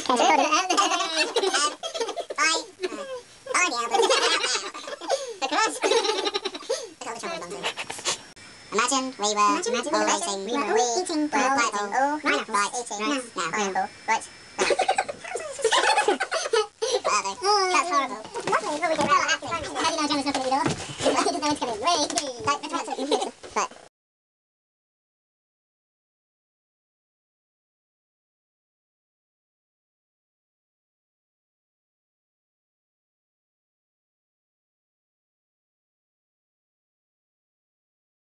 Imagine we were all eating now. Right. That's horrible.